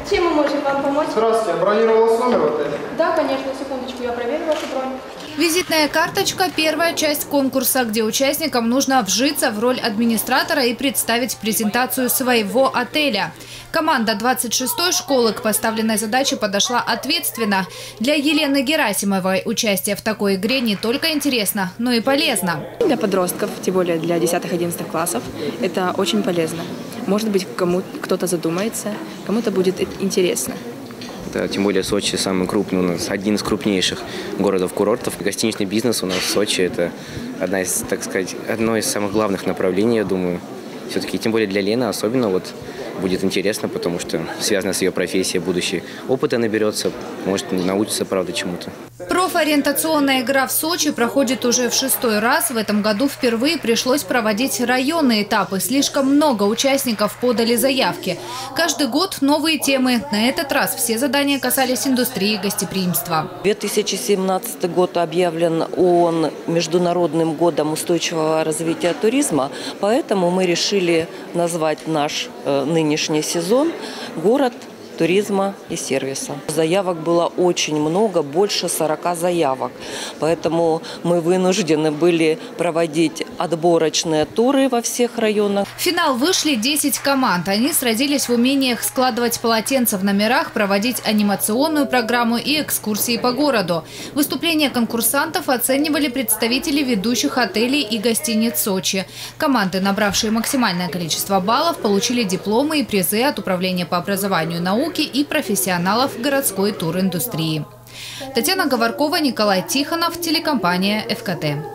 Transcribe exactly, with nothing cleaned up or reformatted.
Чем мы можем вам помочь? Здравствуйте, я бронировала номер в отеле. Да, конечно, секундочку, я проверю вашу бронь. Визитная карточка – первая часть конкурса, где участникам нужно вжиться в роль администратора и представить презентацию своего отеля. Команда двадцать шестой школы к поставленной задаче подошла ответственно. Для Елены Герасимовой участие в такой игре не только интересно, но и полезно. Для подростков, тем более для десятых-одиннадцатых классов, это очень полезно. Может быть, кому кто-то задумается, кому-то будет интересно. Да, тем более Сочи самый крупный, у нас один из крупнейших городов-курортов. Гостиничный бизнес у нас в Сочи – это одна из, так сказать, одно из самых главных направлений, я думаю. Все-таки, тем более для Лены особенно вот будет интересно, потому что связано с ее профессией, будущее опыта наберется, может научиться, правда, чему-то. Профориентационная игра в Сочи проходит уже в шестой раз. В этом году впервые пришлось проводить районные этапы. Слишком много участников подали заявки. Каждый год новые темы. На этот раз все задания касались индустрии гостеприимства. две тысячи семнадцатый год объявлен ООН Международным годом устойчивого развития туризма, поэтому мы решили назвать наш э, нынешний сезон «Город туризма и сервиса». Заявок было очень много, больше сорока заявок. Поэтому мы вынуждены были проводить отборочные туры во всех районах. В финал вышли десять команд. Они сразились в умениях складывать полотенца в номерах, проводить анимационную программу и экскурсии по городу. Выступления конкурсантов оценивали представители ведущих отелей и гостиниц Сочи. Команды, набравшие максимальное количество баллов, получили дипломы и призы от Управления по образованию и науке и профессионалов городской туриндустрии. Татьяна Говоркова, Николай Тихонов, телекомпания ФКТ.